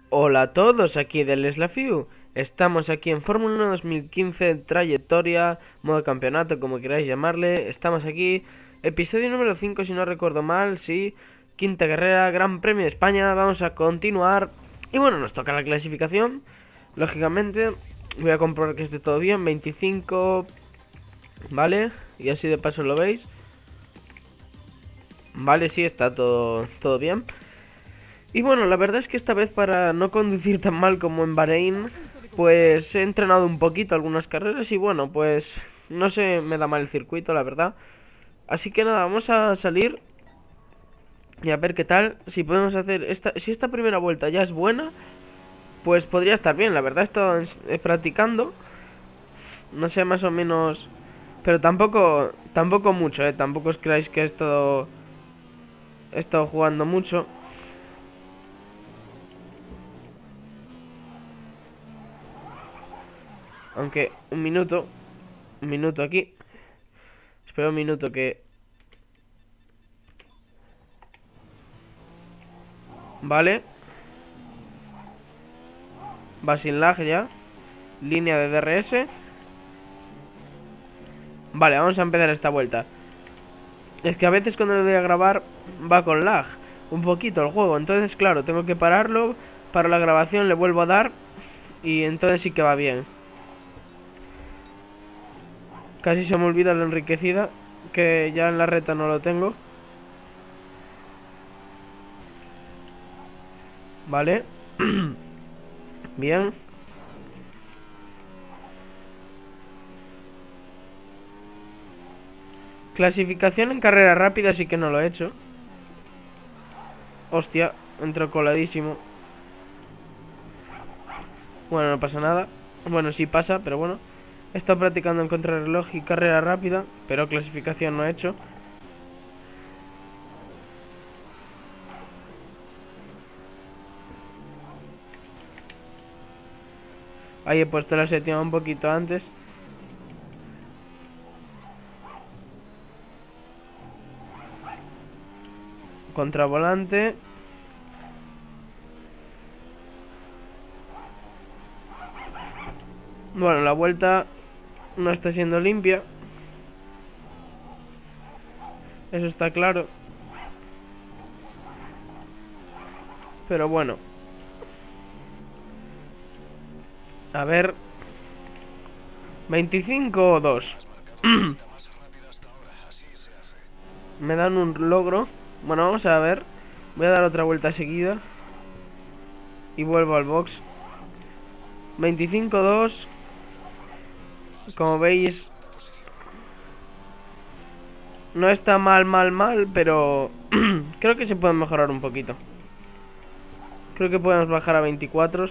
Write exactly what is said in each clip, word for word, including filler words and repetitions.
Hola a todos, aquí del Slafiu. Estamos aquí en Fórmula uno dos mil quince, trayectoria, modo campeonato, como queráis llamarle. Estamos aquí, episodio número cinco si no recuerdo mal, sí. Quinta carrera, Gran Premio de España, vamos a continuar. Y bueno, nos toca la clasificación. Lógicamente, voy a comprobar que esté todo bien, veinticinco, ¿vale? Y así de paso lo veis. Vale, sí, está todo, todo bien. Y bueno, la verdad es que esta vez, para no conducir tan mal como en Bahrein, pues he entrenado un poquito algunas carreras y bueno, pues no se me da mal el circuito, la verdad. Así que nada, vamos a salir y a ver qué tal. Si podemos hacer esta, si esta primera vuelta ya es buena, pues podría estar bien. La verdad he estado eh, practicando, no sé, más o menos, pero tampoco, tampoco mucho, eh. Tampoco os creáis que he estado, he estado jugando mucho. Aunque, un minuto. Un minuto aquí. Espera un minuto que... Vale. Va sin lag ya. Línea de D R S. Vale, vamos a empezar esta vuelta. Es que a veces cuando le doy a grabar va con lag un poquito el juego. Entonces, claro, tengo que pararlo. Para la grabación le vuelvo a dar. Y entonces sí que va bien. Casi se me olvida la enriquecida, que ya en la reta no lo tengo. Vale. Bien. Clasificación en carrera rápida sí que no lo he hecho. Hostia, entró coladísimo. Bueno, no pasa nada. Bueno, sí pasa, pero bueno. He estado practicando en contrarreloj y carrera rápida, pero clasificación no he hecho. Ahí he puesto la séptima un poquito antes. Contravolante. Bueno, la vuelta no está siendo limpia. Eso está claro. Pero bueno. A ver. veinticinco o dos. Me dan un logro. Bueno, vamos a ver. Voy a dar otra vuelta seguida. Y vuelvo al box. veinticinco dos. Como veis, no está mal, mal, mal, pero creo que se puede mejorar un poquito. Creo que podemos bajar a veinticuatro.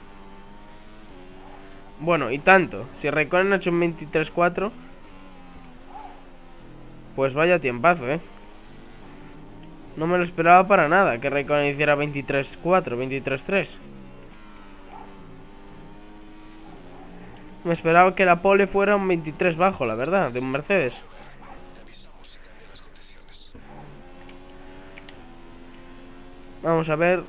Bueno, y tanto. Si Raikkonen ha hecho un veintitrés cuatro, pues vaya tiempazo, eh. No me lo esperaba para nada que Raikkonen hiciera veintitrés cuatro, veintitrés tres. Me esperaba que la pole fuera un veintitrés bajo, la verdad, de un Mercedes. Vamos a ver.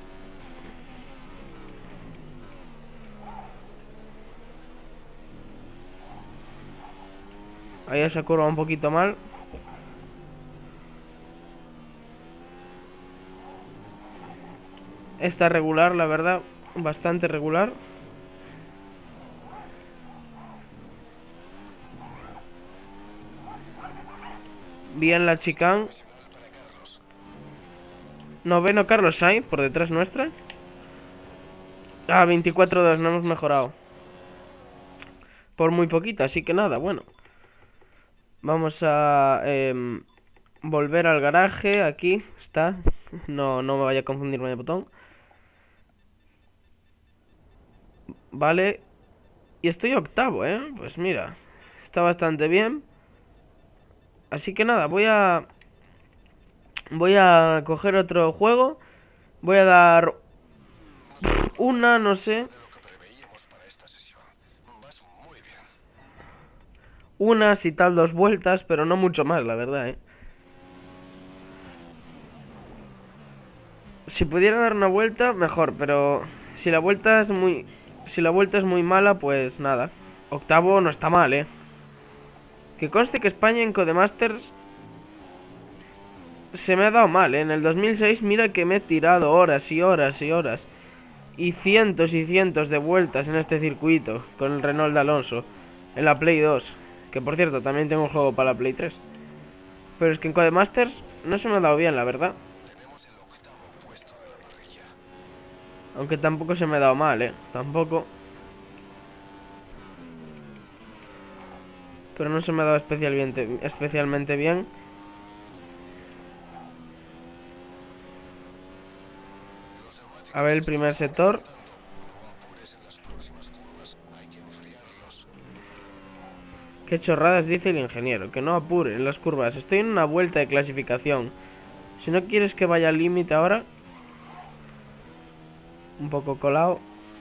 Ahí esa curva un poquito mal. Está regular, la verdad. Bastante regular. Bien la chicane. Noveno Carlos Sainz por detrás nuestra. Ah, veinticuatro dos, no hemos mejorado. Por muy poquito, así que nada, bueno. Vamos a eh, volver al garaje. Aquí está. No, no me vaya a confundir con el botón. Vale. Y estoy octavo, ¿eh? Pues mira, está bastante bien. Así que nada, voy a... Voy a coger otro juego. Voy a dar una, no sé. Unas y tal, dos vueltas, pero no mucho más, la verdad, ¿eh? Si pudiera dar una vuelta, mejor, pero Si la vuelta es muy... Si la vuelta es muy mala, pues nada. Octavo no está mal, ¿eh? Que conste que España en Codemasters se me ha dado mal, ¿eh? En el dos mil seis mira que me he tirado horas y horas y horas y cientos y cientos de vueltas en este circuito con el Renault de Alonso en la Play dos. Que por cierto, también tengo un juego para la Play tres. Pero es que en Codemasters no se me ha dado bien, la verdad. Aunque tampoco se me ha dado mal, ¿eh? Tampoco. Pero no se me ha dado especialmente, especialmente bien. A ver el primer sector. Qué chorradas dice el ingeniero. Que no apure en las curvas. Estoy en una vuelta de clasificación. Si no quieres que vaya al límite ahora. Un poco colado.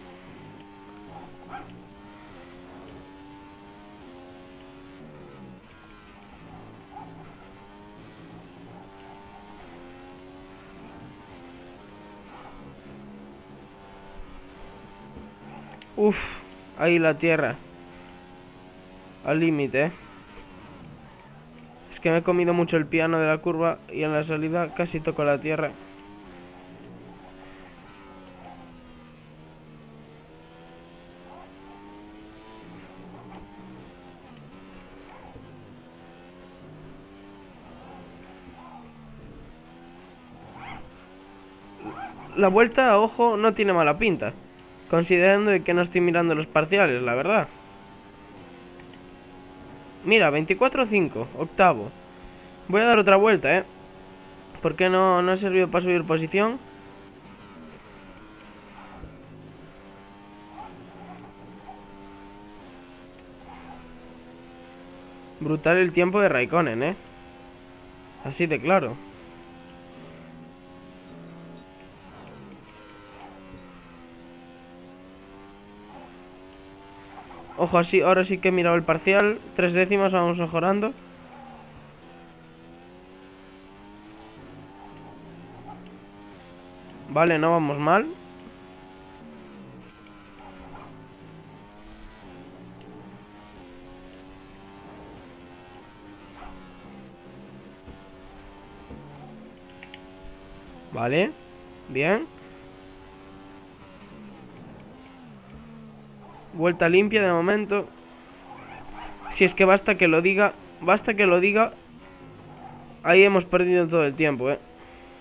Uf, ahí la tierra. Al límite, ¿eh? Es que me he comido mucho el piano de la curva y en la salida casi toco la tierra. La vuelta, ojo, no tiene mala pinta, considerando que no estoy mirando los parciales, la verdad. Mira, veinticuatro cinco, octavo. Voy a dar otra vuelta, ¿eh? Porque no, no ha servido para subir posición. Brutal el tiempo de Raikkonen, ¿eh? Así de claro. Ojo, así, ahora sí que he mirado el parcial. Tres décimas, vamos mejorando. Vale, no vamos mal. Vale, bien. Vuelta limpia de momento. Si es que basta que lo diga. Basta que lo diga. Ahí hemos perdido todo el tiempo, eh.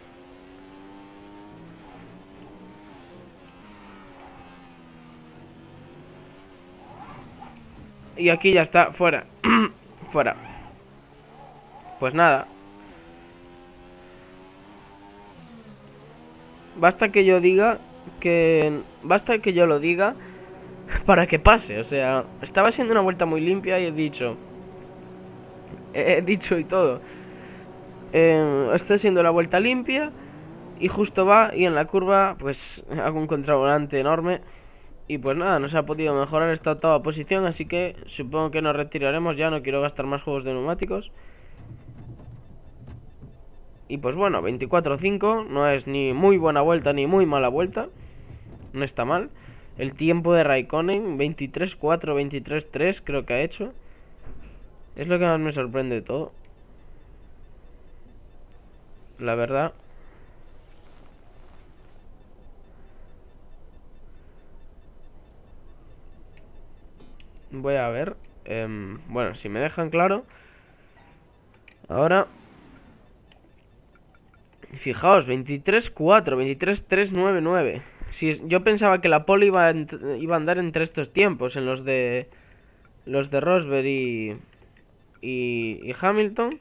Y aquí ya está, fuera. Fuera. Pues nada. Basta que yo diga que... Basta que yo lo diga para que pase, o sea, estaba siendo una vuelta muy limpia y he dicho, he, he dicho y todo, eh, está siendo la vuelta limpia y justo va y en la curva pues hago un contravolante enorme y pues nada, no se ha podido mejorar esta octava posición, así que supongo que nos retiraremos ya, no quiero gastar más juegos de neumáticos. Y pues bueno, veinticuatro cinco, no es ni muy buena vuelta ni muy mala vuelta, no está mal. El tiempo de Raikkonen, veintitrés cuatro, veintitrés tres creo que ha hecho. Es lo que más me sorprende de todo, la verdad. Voy a ver. Eh, bueno, si me dejan claro. Ahora. Fijaos, veintitrés cuatro, veintitrés tres nueve nueve. Si yo pensaba que la pole iba a, iba a andar entre estos tiempos, en los de los de Rosberg y, y, y Hamilton.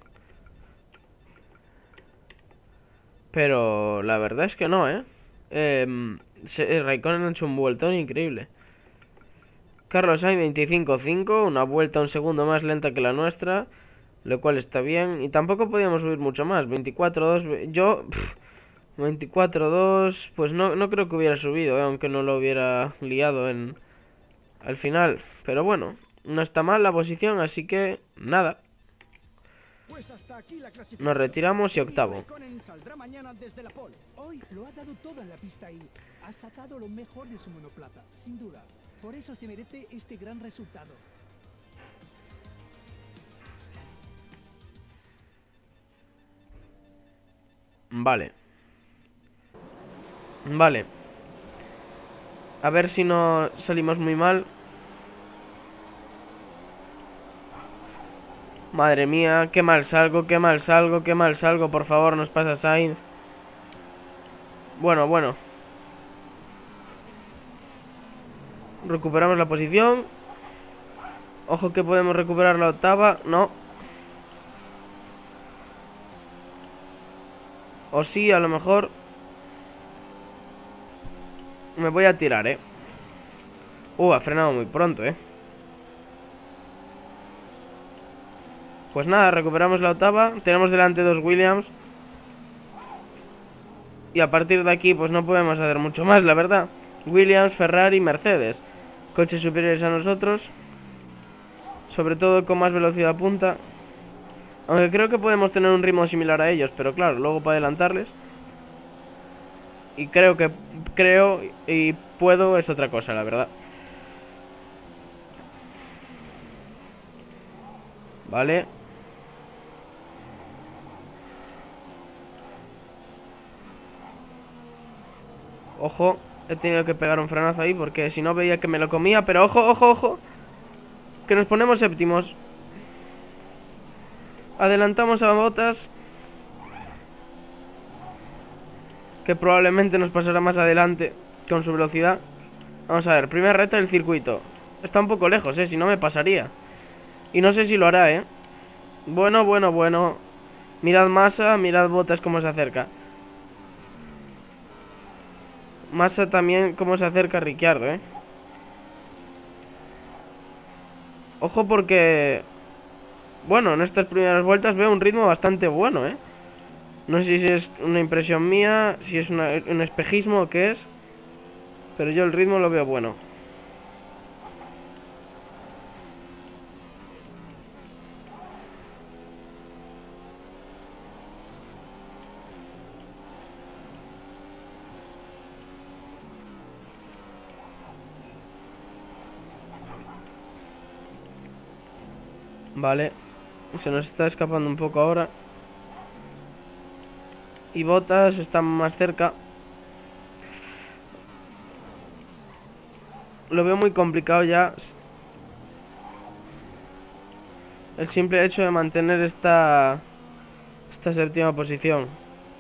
Pero la verdad es que no, ¿eh? eh se, Raikkonen ha hecho un vueltón increíble. Carlos Sainz veinticinco cinco, una vuelta un segundo más lenta que la nuestra, lo cual está bien. Y tampoco podíamos subir mucho más, veinticuatro dos. Yo... Pff, veinticuatro dos, pues no, no creo que hubiera subido, ¿eh? Aunque no lo hubiera liado en al final. Pero bueno, no está mal la posición, así que nada. Pues hasta aquí la clasificación. Nos retiramos y octavo. Raikkonen saldrá mañana desde la pole. Hoy lo ha dado todo en la pista y ha sacado lo mejor de su monoplaza, sin duda. Por eso se merece este gran resultado. Vale. Vale. A ver si no salimos muy mal. Madre mía, qué mal salgo, qué mal salgo, qué mal salgo. Por favor, nos pasa Sainz. Bueno, bueno. Recuperamos la posición. Ojo que podemos recuperar la octava. No. O sí, a lo mejor. Me voy a tirar, eh. Uh, ha frenado muy pronto, eh. Pues nada, recuperamos la octava. Tenemos delante dos Williams. Y a partir de aquí pues no podemos hacer mucho más, la verdad. Williams, Ferrari, Mercedes. Coches superiores a nosotros. Sobre todo con más velocidad punta. Aunque creo que podemos tener un ritmo similar a ellos. Pero claro, luego para adelantarles. Y creo que... Creo y puedo es otra cosa, la verdad. Vale. Ojo, he tenido que pegar un frenazo ahí porque si no veía que me lo comía. Pero ojo, ojo, ojo, que nos ponemos séptimos. Adelantamos a Bottas, que probablemente nos pasará más adelante con su velocidad. Vamos a ver, primera recta del circuito. Está un poco lejos, eh, si no me pasaría. Y no sé si lo hará, eh. Bueno, bueno, bueno. Mirad Massa, mirad Bottas cómo se acerca. Massa también cómo se acerca a Ricciardo, eh. Ojo porque... Bueno, en estas primeras vueltas veo un ritmo bastante bueno, eh. No sé si es una impresión mía, si es una, un espejismo o qué es. Pero yo el ritmo lo veo bueno. Vale. Se nos está escapando un poco ahora. Y Bottas está más cerca. Lo veo muy complicado ya. El simple hecho de mantener esta Esta séptima posición.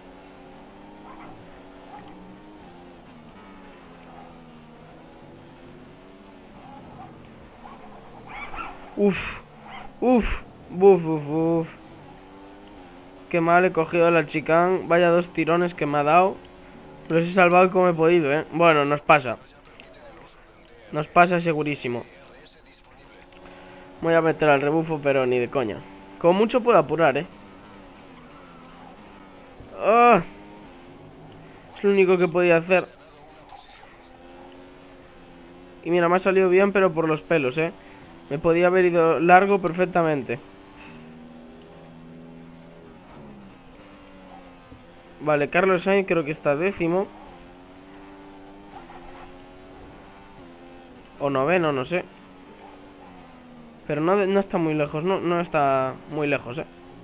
Uf. Uf. Uf, uf, uf. Qué mal he cogido la chicane. Vaya dos tirones que me ha dado. Los he salvado como he podido, eh. Bueno, nos pasa. Nos pasa segurísimo. Voy a meter al rebufo, pero ni de coña. Como mucho puedo apurar, eh. ¡Oh! Es lo único que podía hacer. Y mira, me ha salido bien, pero por los pelos, eh. Me podía haber ido largo perfectamente. Vale, Carlos Sainz creo que está décimo. O noveno, no sé. Pero no, no está muy lejos, no, no está muy lejos, eh.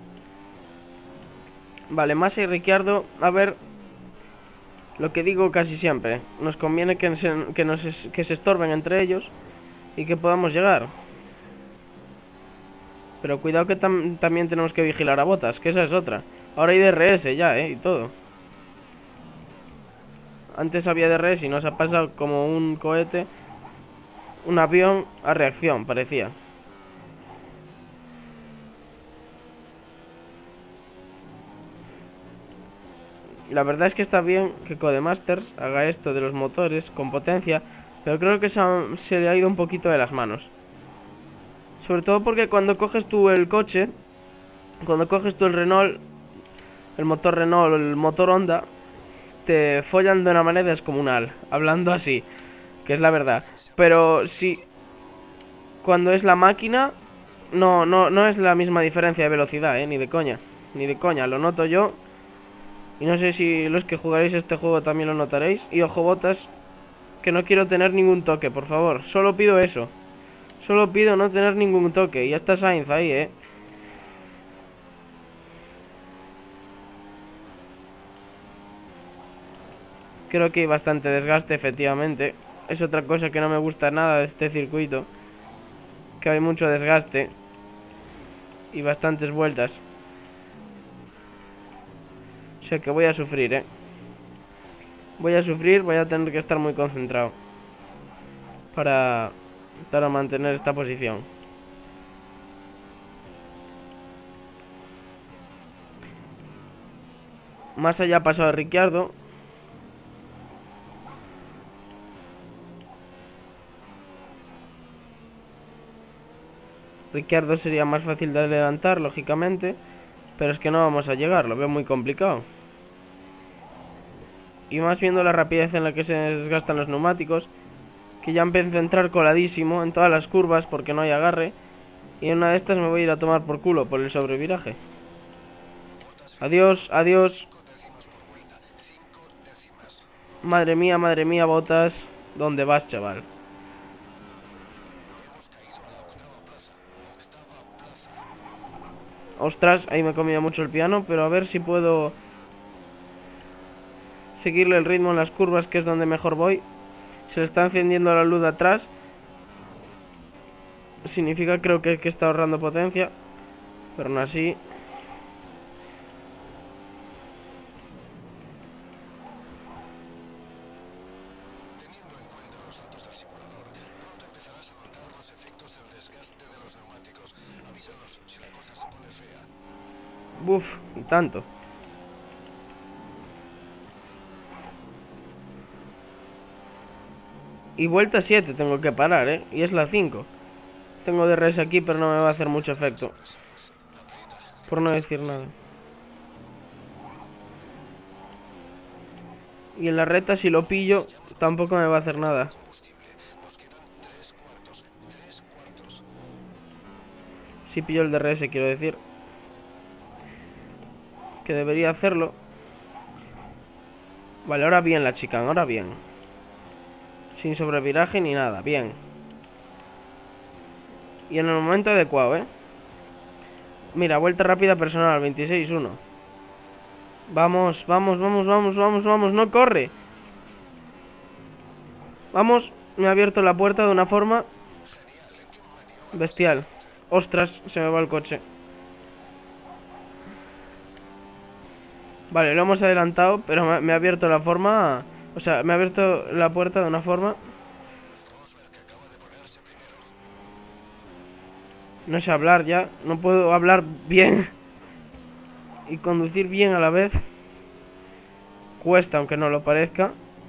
Vale, Massa y Ricciardo, a ver. Lo que digo casi siempre, nos conviene que se, que nos, que se estorben entre ellos y que podamos llegar. Pero cuidado que tam, también tenemos que vigilar a Bottas, que esa es otra. Ahora hay D R S ya, eh, y todo. Antes había D R S y nos ha pasado como un cohete, un avión a reacción, parecía. La verdad es que está bien que Codemasters haga esto de los motores con potencia, pero creo que se, ha, se le ha ido un poquito de las manos. Sobre todo porque cuando coges tú el coche, cuando coges tú el Renault, el motor Renault o el motor Honda, te follan de una manera descomunal, hablando así, que es la verdad. Pero si cuando es la máquina, no, no, no es la misma diferencia de velocidad, eh, ni de coña. Ni de coña, lo noto yo. Y no sé si los que jugaréis este juego también lo notaréis. Y ojo, botas, que no quiero tener ningún toque, por favor. Solo pido eso. Solo pido no tener ningún toque. Y ya está Sainz ahí, eh. Creo que hay bastante desgaste, efectivamente. Es otra cosa que no me gusta nada de este circuito. Que hay mucho desgaste. Y bastantes vueltas. O sea que voy a sufrir, eh. Voy a sufrir, voy a tener que estar muy concentrado. Para, para mantener esta posición. Más allá pasó a Ricciardo. Ricciardo sería más fácil de adelantar, lógicamente. Pero es que no vamos a llegar, lo veo muy complicado. Y más viendo la rapidez en la que se desgastan los neumáticos. Que ya empiezo a entrar coladísimo en todas las curvas porque no hay agarre. Y en una de estas me voy a ir a tomar por culo por el sobreviraje. Adiós, adiós. Madre mía, madre mía, Botas. ¿Dónde vas, chaval? Ostras, ahí me he comido mucho el piano. Pero a ver si puedo seguirle el ritmo en las curvas, que es donde mejor voy. Se le está encendiendo la luz de atrás. Significa, creo que, que está ahorrando potencia. Pero aún así. Buf, y tanto. Y vuelta siete tengo que parar, ¿eh? Y es la cinco. Tengo D R S aquí, pero no me va a hacer mucho efecto. Por no decir nada. Y en la recta, si lo pillo, tampoco me va a hacer nada. Si pillo el D R S, quiero decir. Que debería hacerlo. Vale, ahora bien la chica, ahora bien. Sin sobreviraje ni nada, bien. Y en el momento adecuado, ¿eh? Mira, vuelta rápida personal, veintiséis uno. Vamos, vamos, vamos, vamos, vamos, vamos, no corre. Vamos, me ha abierto la puerta de una forma bestial. Ostras, se me va el coche. Vale, lo hemos adelantado, pero me, me ha abierto la forma... O sea, me ha abierto la puerta de una forma... No sé hablar ya, no puedo hablar bien y conducir bien a la vez. Cuesta, aunque no lo parezca.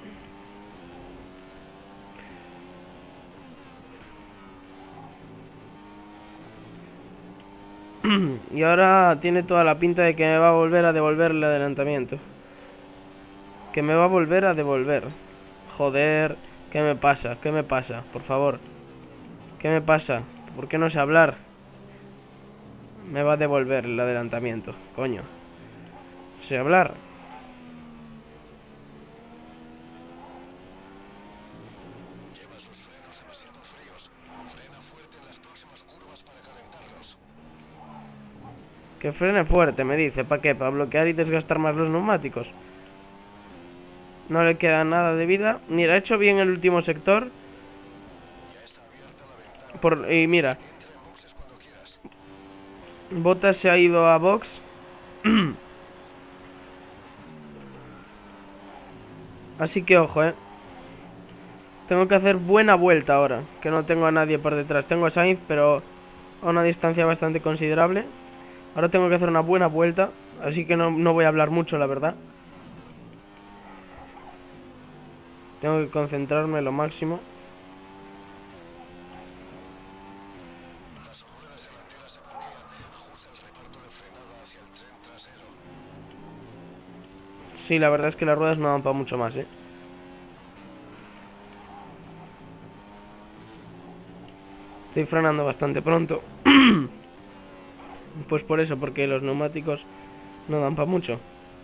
Y ahora tiene toda la pinta de que me va a volver a devolver el adelantamiento. Que me va a volver a devolver. Joder, ¿qué me pasa? ¿Qué me pasa? Por favor. ¿Qué me pasa? ¿Por qué no sé hablar? Me va a devolver el adelantamiento, coño. Sé hablar. Lleva sus frenos demasiado fríos. Frena fuerte en las próximas curvas para calentarlos. Que frene fuerte, me dice. ¿Para qué? ¿Para bloquear y desgastar más los neumáticos? No le queda nada de vida. Mira, ha hecho bien el último sector. Ya está abierta la ventana. Por, y mira, Entra en boxes cuando quieras. Bottas se ha ido a box. Así que ojo, eh. Tengo que hacer buena vuelta ahora. Que no tengo a nadie por detrás. Tengo a Sainz, pero a una distancia bastante considerable. Ahora tengo que hacer una buena vuelta. Así que no, no voy a hablar mucho, la verdad. Tengo que concentrarme lo máximo. Las ruedas delanteras se bloquean. Ajusta el reparto de frenada hacia el tren trasero. Sí, la verdad es que las ruedas no dan para mucho más, eh. Estoy frenando bastante pronto. Pues por eso, porque los neumáticos no dan para mucho.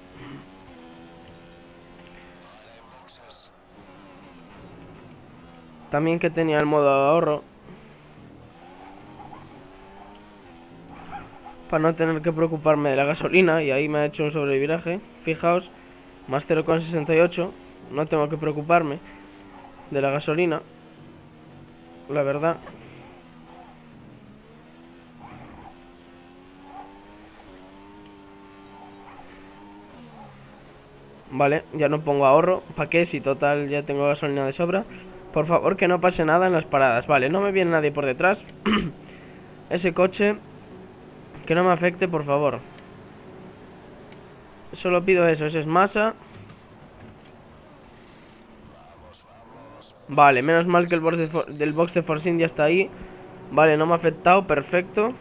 También que tenía el modo de ahorro, para no tener que preocuparme de la gasolina, y ahí me ha hecho un sobreviraje. Fijaos, más cero coma sesenta y ocho, no tengo que preocuparme de la gasolina, la verdad. Vale, ya no pongo ahorro. ¿Para qué? Si total ya tengo gasolina de sobra. Por favor, que no pase nada en las paradas. Vale, no me viene nadie por detrás. Ese coche, que no me afecte, por favor. Solo pido eso, ese es masa. Vale, menos mal que el box de, For del box de Force India está ahí. Vale, no me ha afectado, perfecto.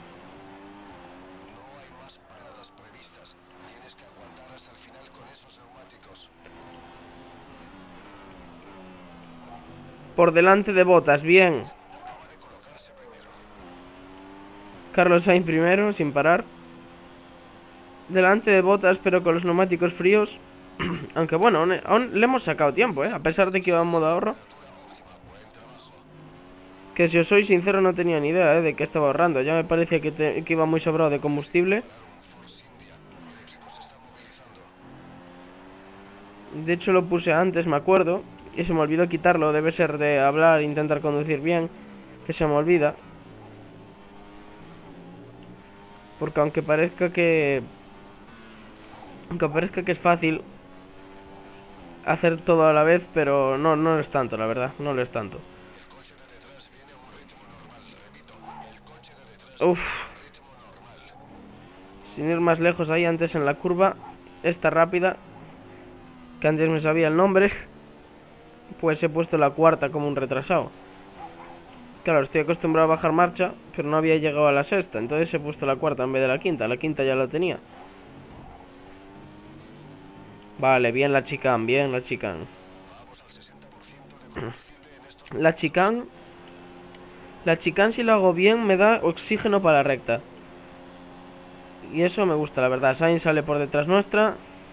Por delante de Bottas, bien. Carlos Sainz primero, sin parar. Delante de Bottas, pero con los neumáticos fríos. Aunque bueno, aún, aún le hemos sacado tiempo, ¿eh? A pesar de que iba en modo ahorro. Que si os soy sincero no tenía ni idea, ¿eh? De que estaba ahorrando. Ya me parecía que, te, que iba muy sobrado de combustible. De hecho lo puse antes, me acuerdo. Y se me olvidó quitarlo. Debe ser de hablar e intentar conducir bien, que se me olvida. Porque aunque parezca que... Aunque parezca que es fácil hacer todo a la vez, pero no, no lo es tanto, la verdad. No lo es tanto. Uff. Sin ir más lejos, ahí antes en la curva, esta rápida, que antes me sabía el nombre, pues he puesto la cuarta como un retrasado. Claro, estoy acostumbrado a bajar marcha, pero no había llegado a la sexta, entonces he puesto la cuarta en vez de la quinta. La quinta ya la tenía. Vale, bien la chicane, bien la chicane. La chicane... La chicane, si lo hago bien, me da oxígeno para la recta. Y eso me gusta, la verdad. Sainz sale por detrás nuestra.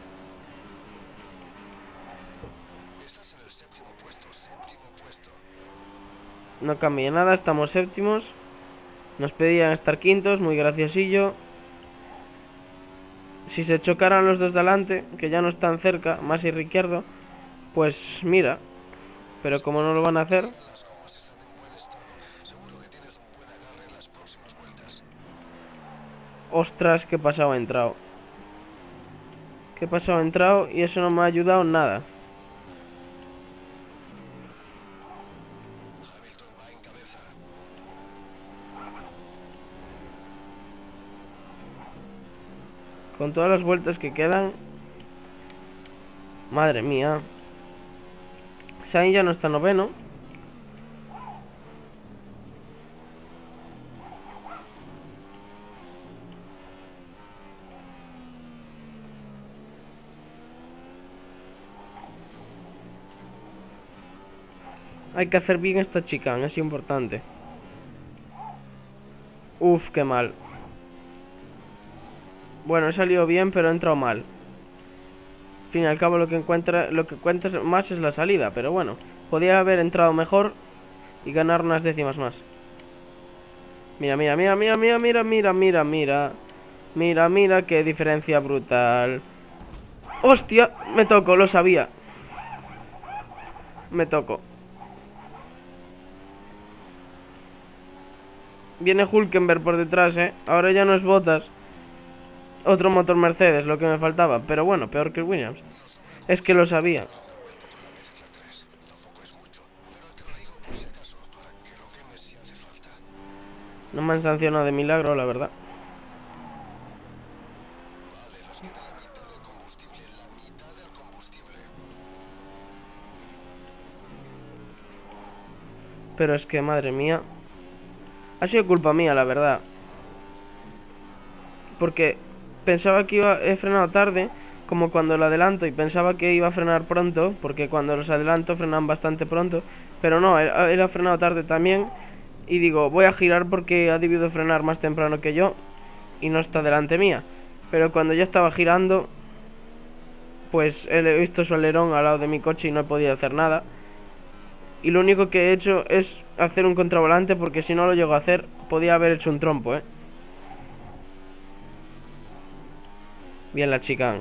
No cambia nada, estamos séptimos. Nos pedían estar quintos, muy graciosillo. Si se chocaran los dos de adelante, que ya no están cerca, Massa y Ricciardo, pues mira. Pero como no lo van a hacer... Ostras, qué pasado ha entrado. Qué pasado ha entrado y eso no me ha ayudado en nada. Con todas las vueltas que quedan. Madre mía. Sainz ya no está noveno. Hay que hacer bien esta chicane, es importante. Uf, qué mal. Bueno, he salido bien, pero he entrado mal. Al fin y al cabo lo que encuentra, lo que cuenta más es la salida, pero bueno, podía haber entrado mejor y ganar unas décimas más. Mira, mira, mira, mira, mira, mira, mira, mira, mira. Mira, mira, qué diferencia brutal. ¡Hostia! Me toco, lo sabía. Me toco. Viene Hülkenberg por detrás, eh. Ahora ya no es Bottas. Otro motor Mercedes, lo que me faltaba. Pero bueno, peor que el Williams. Es que lo sabía. No me han sancionado de milagro, la verdad. Pero es que, madre mía, ha sido culpa mía, la verdad. Porque pensaba que iba, he frenado tarde, como cuando lo adelanto, y pensaba que iba a frenar pronto, porque cuando los adelanto frenan bastante pronto. Pero no, él ha frenado tarde también. Y digo, voy a girar porque ha debido frenar más temprano que yo. y no está delante mía. Pero cuando ya estaba girando, pues he visto su alerón al lado de mi coche y no he podido hacer nada. Y lo único que he hecho es hacer un contravolante, porque si no lo llego a hacer, podía haber hecho un trompo, ¿eh? Bien la chica.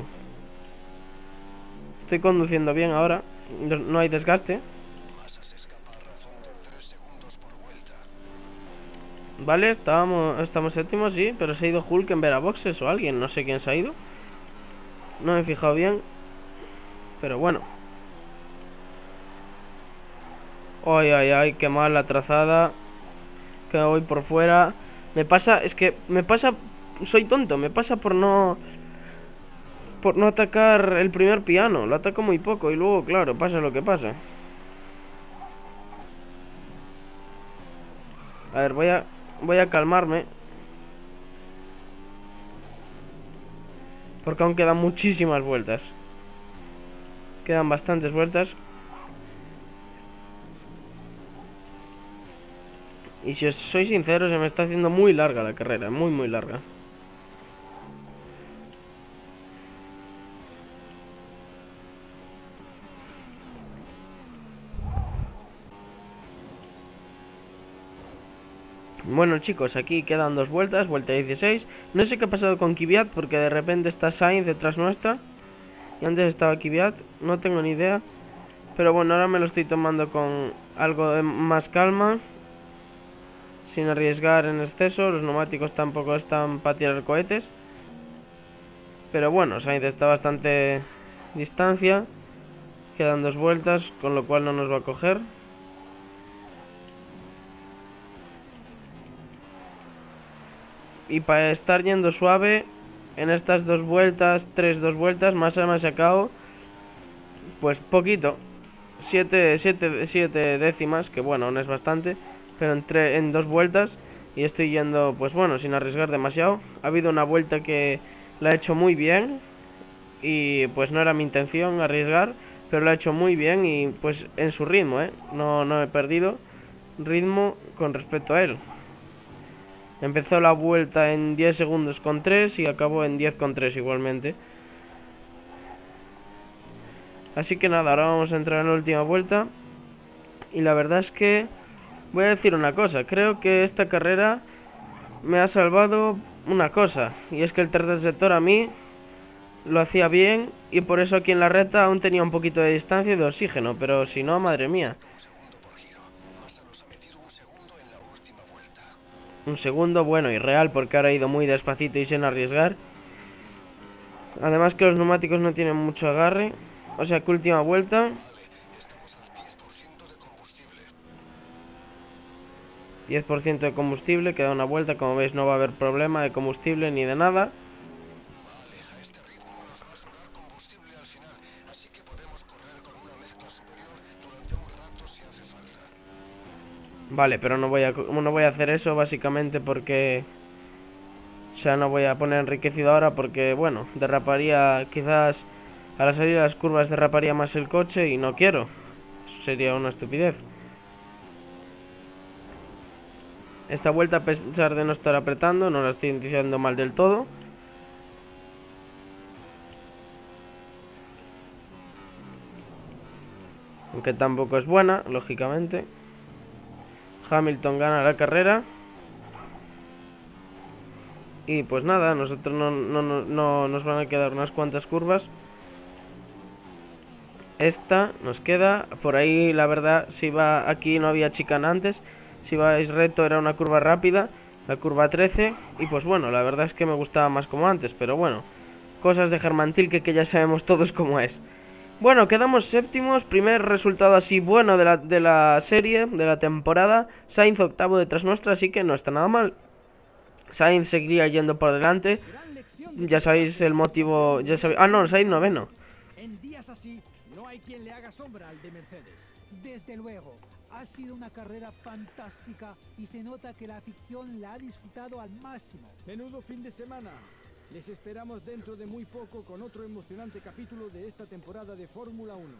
Estoy conduciendo bien ahora. No hay desgaste. Massa se escapa a razón de tres segundos por vuelta. Vale, estábamos, estamos séptimos, sí. Pero se ha ido Hulk en ver a boxes o alguien. No sé quién se ha ido. No me he fijado bien. Pero bueno. Ay, ay, ay, qué mal la trazada. Que me voy por fuera. Me pasa, es que me pasa. Soy tonto, me pasa por no Por no atacar el primer piano. Lo ataco muy poco y luego, claro, pasa lo que pasa. A ver, voy a Voy a calmarme, porque aún quedan muchísimas vueltas. Quedan bastantes vueltas. Y si os soy sincero, se me está haciendo muy larga la carrera. Muy, muy larga. Bueno, chicos, aquí quedan dos vueltas. Vuelta dieciséis. No sé qué ha pasado con Kvyat, porque de repente está Sainz detrás nuestra y antes estaba Kvyat. No tengo ni idea. Pero bueno, ahora me lo estoy tomando con algo de más calma, sin arriesgar en exceso. Los neumáticos tampoco están para tirar cohetes. Pero bueno, Sainz está a bastante distancia. Quedan dos vueltas, con lo cual no nos va a coger. Y para estar yendo suave en estas dos vueltas, tres, dos vueltas, Massa me ha sacado pues poquito. Siete, siete, siete décimas, que bueno, no es bastante, pero entre, en dos vueltas. Y estoy yendo, pues bueno, sin arriesgar demasiado. Ha habido una vuelta que la he hecho muy bien y pues no era mi intención arriesgar, pero la he hecho muy bien y pues en su ritmo, ¿eh? No, no he perdido ritmo con respecto a él. Empezó la vuelta en diez segundos con tres y acabó en diez con tres igualmente. Así que nada, ahora vamos a entrar en la última vuelta. Y la verdad es que voy a decir una cosa. Creo que esta carrera me ha salvado una cosa. Y es que el tercer sector a mí lo hacía bien. Y por eso aquí en la recta aún tenía un poquito de distancia y de oxígeno. Pero si no, madre mía. Un segundo, bueno, y real, porque ahora he ido muy despacito y sin arriesgar. Además que los neumáticos no tienen mucho agarre. O sea que última vuelta. diez por ciento de combustible, queda una vuelta. Como veis no va a haber problema de combustible ni de nada. Vale, pero no voy a, no voy a hacer eso básicamente porque... O sea, no voy a poner enriquecido ahora porque, bueno, derraparía quizás... A la salida de las curvas derraparía más el coche y no quiero. Eso sería una estupidez. Esta vuelta, a pesar de no estar apretando, no la estoy iniciando mal del todo. Aunque tampoco es buena, lógicamente. Hamilton gana la carrera. Y pues nada, nosotros no, no, no, no nos van a quedar unas cuantas curvas. Esta nos queda. Por ahí la verdad, si va aquí no había chicana antes. Si vais recto era una curva rápida, la curva trece. Y pues bueno, la verdad es que me gustaba más como antes. Pero bueno, cosas de Germantilke que ya sabemos todos cómo es. Bueno, quedamos séptimos, primer resultado así bueno de la, de la serie, de la temporada. Sainz octavo detrás nuestra, así que no está nada mal. Sainz seguiría yendo por delante. Ya sabéis el motivo, ya sabéis... Ah, no, Sainz noveno. En días así, no hay quien le haga sombra al de Mercedes. Desde luego, ha sido una carrera fantástica y se nota que la afición la ha disfrutado al máximo. Menudo fin de semana. Les esperamos dentro de muy poco con otro emocionante capítulo de esta temporada de Fórmula uno.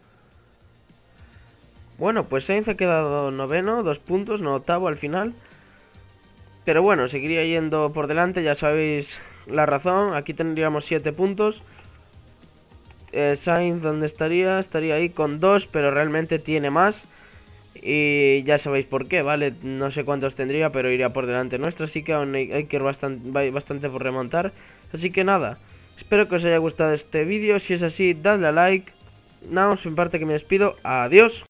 Bueno, pues Sainz ha quedado noveno, dos puntos, no octavo al final. Pero bueno, seguiría yendo por delante, ya sabéis la razón. Aquí tendríamos siete puntos. eh, Sainz, ¿dónde estaría? Estaría ahí con dos, pero realmente tiene más. Y ya sabéis por qué, ¿vale? No sé cuántos tendría, pero iría por delante nuestro. Así que aún hay, hay que ir bastante, bastante por remontar. Así que nada, espero que os haya gustado este vídeo. Si es así, dadle a like. Nada más, en parte que me despido. Adiós.